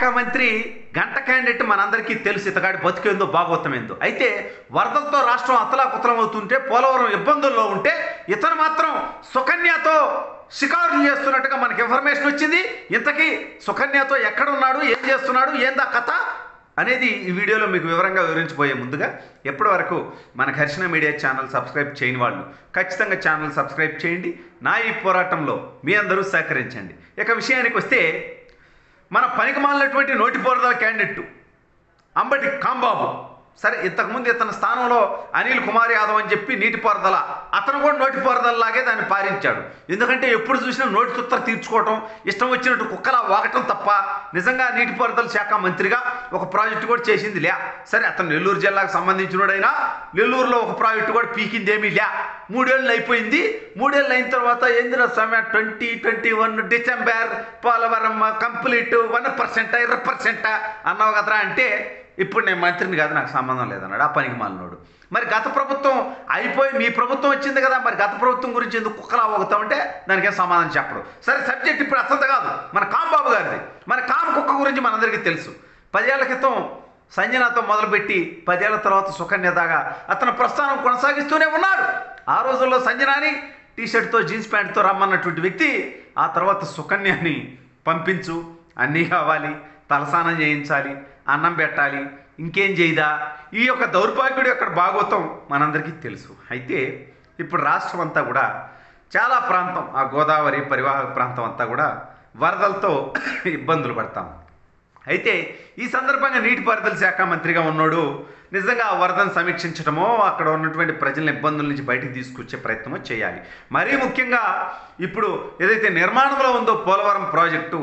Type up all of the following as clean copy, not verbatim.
మంత్రి గంట క్యాండిడేట్ మనందరికీ తెలుసు, ఇతగాడి బతుకేందో భాగవతమేందో. అయితే వరదలతో రాష్ట్రం అతలాకుతలం అవుతుంటే, పోలవరం ఇబ్బందుల్లో ఉంటే ఇతను మాత్రం సుకన్యతో షికారులు చేస్తున్నట్టుగా మనకి ఇన్ఫర్మేషన్ వచ్చింది. ఇంతకీ సుకన్యతో ఎక్కడున్నాడు, ఏం చేస్తున్నాడు, ఏందా కథ అనేది ఈ వీడియోలో మీకు వివరంగా వివరించబోయే ముందుగా ఎప్పటి వరకు మన ఘర్షణ మీడియా ఛానల్ సబ్స్క్రైబ్ చేయని వాళ్ళు ఖచ్చితంగా ఛానల్ సబ్స్క్రైబ్ చేయండి. నా ఈ పోరాటంలో మీ అందరూ సహకరించండి. ఇక విషయానికి వస్తే, మన పనికిమాలినటువంటి నోటిపోరదల క్యాండిడేట్ అంబటి కాంబాబు, సరే ఇంతకుముందు ఇతని స్థానంలో అనిల్ కుమార్ యాదవ్ అని చెప్పి నీటిపారుదల, అతను కూడా నోటిపారుదలలాగే దాన్ని పారించాడు. ఎందుకంటే ఎప్పుడు చూసినా నోటి తుత్తర తీర్చుకోవటం, ఇష్టం వచ్చినట్టు కుక్కలా వాగటం తప్ప నిజంగా నీటిపారుదల శాఖ మంత్రిగా ఒక ప్రాజెక్టు కూడా చేసింది లే. సరే అతను నెల్లూరు జిల్లాకు సంబంధించినోడైనా నెల్లూరులో ఒక ప్రాజెక్టు కూడా పీకిందేమీ లే. 3 ఏళ్ళు అయిపోయింది. 3 ఏళ్ళు అయిన తర్వాత ఏందిరా సమయం 2021 డిసెంబర్ పోలవరం కంప్లీట్ 1% 2% అన్నావు కదరా అంటే, ఇప్పుడు నేను మంత్రిని కాదు, నాకు సంబంధం లేదన్నాడు ఆ పనికి మాలినోడు. మరి గత ప్రభుత్వం అయిపోయి మీ ప్రభుత్వం వచ్చింది కదా, మరి గత ప్రభుత్వం గురించి ఎందుకు కుక్కలా పోగుతామంటే దానికి ఏం సమాధానం చెప్పడు. సరే సబ్జెక్ట్ ఇప్పుడు అసలు కాదు, మన కాంబాబు గారిది. మన కామ కుక్క గురించి మనందరికీ తెలుసు. 10 ఏళ్ల క్రితం సంజనాతో మొదలుపెట్టి 10 ఏళ్ల తర్వాత సుకన్య దాకా అతను ప్రస్థానం కొనసాగిస్తూనే ఉన్నాడు. ఆ రోజుల్లో సంజనాని టీషర్ట్తో జీన్స్ ప్యాంట్తో రమ్మన్నటువంటి వ్యక్తి ఆ తర్వాత సుకన్యని పంపించు, అన్నీ కావాలి, తలస్నానం చేయించాలి, అన్నం పెట్టాలి, ఇంకేం చేయదా, ఈ యొక్క దౌర్భాగ్యుడు యొక్క భాగవతం మనందరికీ తెలుసు. అయితే ఇప్పుడు రాష్ట్రం అంతా కూడా చాలా ప్రాంతం, ఆ గోదావరి పరివాహక ప్రాంతం అంతా కూడా వరదలతో ఇబ్బందులు పడతాం. అయితే ఈ సందర్భంగా నీటిపారుదల శాఖ మంత్రిగా ఉన్నాడు నిజంగా ఆ వరదను సమీక్షించడమో, అక్కడ ఉన్నటువంటి ప్రజల ఇబ్బందుల నుంచి బయటికి తీసుకొచ్చే ప్రయత్నమో చేయాలి. మరీ ముఖ్యంగా ఇప్పుడు ఏదైతే నిర్మాణంలో ఉందో పోలవరం ప్రాజెక్టు,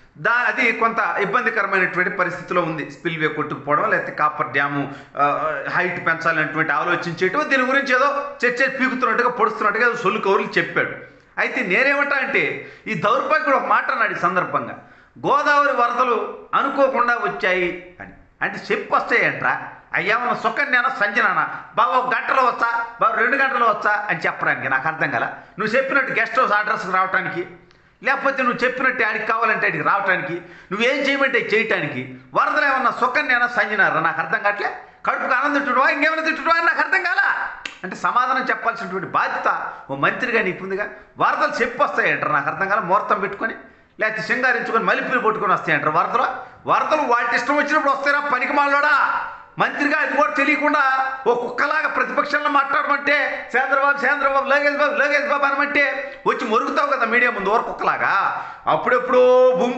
అది కొంత ఇబ్బందికరమైనటువంటి పరిస్థితిలో ఉంది. స్పిల్వే కొట్టుకుపోవడం, లేకపోతే కాపర్ డ్యాము హైట్ పెంచాలనేటువంటి ఆలోచించేయటం, దీని గురించి ఏదో చర్చ పీకుతున్నట్టుగా పొడుస్తున్నట్టుగా ఏదో సొల్లు కౌరులు చెప్పాడు. అయితే నేనేమంటా అంటే, ఈ దౌర్భాగ్యుడు ఒక మాట అన్నాడు ఈ సందర్భంగా, గోదావరి వరదలు అనుకోకుండా వచ్చాయి అని. అంటే చెప్పి వస్తాయంట్రా, అయ్యామన్న సుకన్యాన సంజనానా బాబా 1 గంటలో వచ్చా, బాబా 2 గంటలో వచ్చా అని చెప్పడానికి నాకు అర్థం కదా. నువ్వు చెప్పినట్టు గెస్ట్ హౌస్ అడ్రస్కి రావడానికి, లేకపోతే నువ్వు చెప్పినట్టు ఆడికి కావాలంటే ఆడికి రావడానికి, నువ్వేం చేయమంటే చేయటానికి, వరదలు ఏమన్నా సుకన్యాన సంజనారా నాకు అర్థం కావట్లే. కడుపుకు ఆనందం తిట్టుడువా, ఇంకేమైనా తిట్టుడువా అని నాకు అర్థం కాలా. అంటే సమాధానం చెప్పాల్సినటువంటి బాధ్యత ఓ మంత్రిగా నీకు ఉందిగా. వరదలు చెప్పి వస్తాయంటారు నాకు అర్థం కాల, ముహూర్తం పెట్టుకొని లేకపోతే సింగారించుకొని మలిపిలు కొట్టుకొని వస్తాయంటారు వరదలు వాటి ఇష్టం వచ్చినప్పుడు వస్తారా పనికి మాలోడా. మంత్రిగా అది కూడా తెలియకుండా ఓ కుక్కలాగా ప్రతిపక్షంలో మాట్లాడమంటే చంద్రబాబు లోకేష్ బాబు అనమంటే వచ్చి మొరుగుతావు కదా మీడియా ముందు ఓర కుక్కలాగా. అప్పుడెప్పుడు భూమి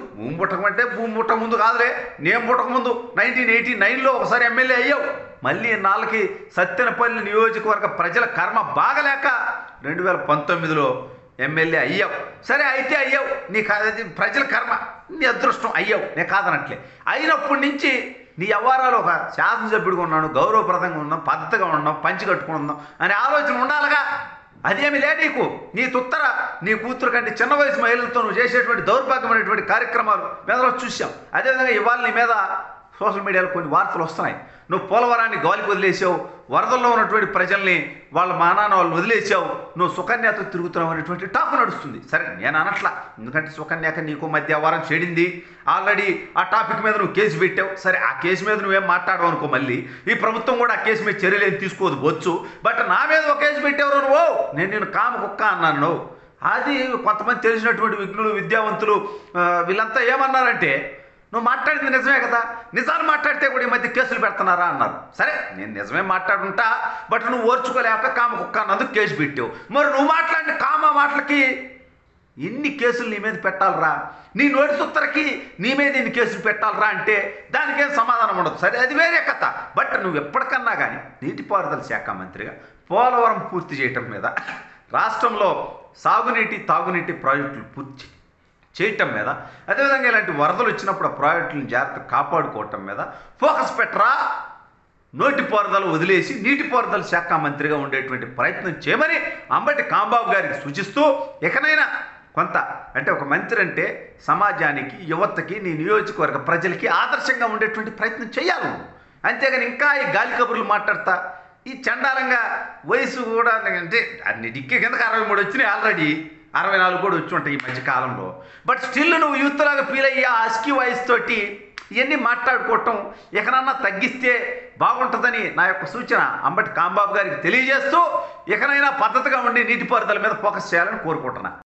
పుట్టక ముందు కాదులే, నేను పుట్టక ముందు 1989లో ఒకసారి ఎమ్మెల్యే అయ్యావు. మళ్ళీ నాళ్ళకి సత్తెనపల్లి నియోజకవర్గ ప్రజల కర్మ బాగలేక 2019లో ఎమ్మెల్యే అయ్యావు. సరే అయితే అయ్యావు, నీకు అది ప్రజల కర్మ, నీ అదృష్టం, అయ్యావు, నేను కాదనట్లే. అయినప్పటి నుంచి నీ వ్యవహారాలు ఒక శాసనసభ్యుడిగా ఉన్నాను, గౌరవప్రదంగా ఉన్నాం, పద్ధతిగా ఉన్నాం, పంచి కట్టుకుని ఉన్నాం అనే ఆలోచన ఉండాలిగా. అదేమి లే నీకు. నీ కూతురు కంటే చిన్న వయసు మహిళలతో నువ్వు చేసేటువంటి దౌర్భాగ్యమైనటువంటి కార్యక్రమాలు మీద చూసాం. అదేవిధంగా ఇవాళ నీ మీద సోషల్ మీడియాలో కొన్ని వార్తలు వస్తున్నాయి. నువ్వు పోలవరాన్ని గాలికి వదిలేసావు, వరదల్లో ఉన్నటువంటి ప్రజల్ని వాళ్ళ మానాన్ని వాళ్ళు వదిలేసావు, నువ్వు సుకన్యతో తిరుగుతున్నావు అనేటువంటి టాక్ నడుస్తుంది. సరే నేను అనట్లా, ఎందుకంటే సుకన్యక నీకు మధ్య వారం చెడింది. ఆల్రెడీ ఆ టాపిక్ మీద నువ్వు కేసు పెట్టావు. సరే ఆ కేసు మీద నువ్వేం మాట్లాడవు అనుకో, మళ్ళీ ఈ ప్రభుత్వం కూడా ఆ కేసు మీద చర్యలు ఏం తీసుకోవచ్చు. బట్ నా మీద ఒక కేసు పెట్టేవారు నువ్వు, నేను కామ కుక్క అన్నాను నువ్వు. అది కొంతమంది తెలిసినటువంటి విఘ్నులు, విద్యావంతులు వీళ్ళంతా ఏమన్నారంటే, నువ్వు మాట్లాడింది నిజమే కదా, నిజాలు మాట్లాడితే కూడా ఈ మధ్య కేసులు పెడుతున్నారా అన్నారు. సరే నేను నిజమే మాట్లాడుంటా, బట్ నువ్వు ఓర్చుకోలేక కామ కుక్క అన్నందుకు కేసు పెట్టావు. మరి నువ్వు మాట్లాడిన కామ మాటలకి ఎన్ని కేసులు నీ మీద పెట్టాలరా, నీ నోటి సుత్తరకి నీ మీద ఎన్ని కేసులు పెట్టాలరా అంటే దానికేం సమాధానం ఉండదు. సరే అది వేరే కథ. బట్ నువ్వు ఎప్పటికన్నా కానీ నీటిపారుదల శాఖ మంత్రిగా పోలవరం పూర్తి చేయటం మీద, రాష్ట్రంలో సాగునీటి తాగునీటి ప్రాజెక్టులు పూర్తి చేయటం మీద, అదేవిధంగా ఇలాంటి వరదలు వచ్చినప్పుడు ఆ ప్రాజెక్టులను జాగ్రత్త కాపాడుకోవటం మీద ఫోకస్ పెట్టరా. నోటిపారుదల వదిలేసి నీటిపారుదల శాఖ మంత్రిగా ఉండేటువంటి ప్రయత్నం చేయమని అంబటి కాంబాబు గారికి సూచిస్తూ, ఇకనైనా కొంత అంటే ఒక మంత్రి అంటే సమాజానికి, యువతకి, నీ నియోజకవర్గ ప్రజలకి ఆదర్శంగా ఉండేటువంటి ప్రయత్నం చేయాలి. అంతేగాని ఇంకా ఈ గాలి కబుర్లు మాట్లాడతా, ఈ చండాలంగా వయసు కూడా అంటే అన్ని డిక్కి కిందకి 63 వచ్చినాయి ఆల్రెడీ. 64 కూడా వచ్చి ఉంటాయి ఈ మధ్య కాలంలో. బట్ స్టిల్ నువ్వు యూత్ లాగా ఫీల్ అయ్యి ఆ హస్కీ వాయిస్ తోటి ఇవన్నీ మాట్లాడుకోవటం ఇకనన్నా తగ్గిస్తే బాగుంటుందని నా యొక్క సూచన అంబటి కాంబాబు గారికి తెలియజేస్తూ ఇకనైనా పద్ధతిగా ఉండి నీటిపారుదల మీద ఫోకస్ చేయాలని కోరుకుంటున్నా.